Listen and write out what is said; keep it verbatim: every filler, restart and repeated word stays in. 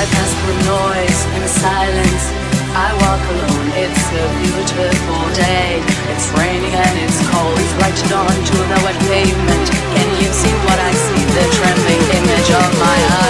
I pass through noise and silence. I walk alone, it's a beautiful day. It's raining and it's cold, reflected onto the wet pavement. Can you see what I see? The trembling image of my eyes.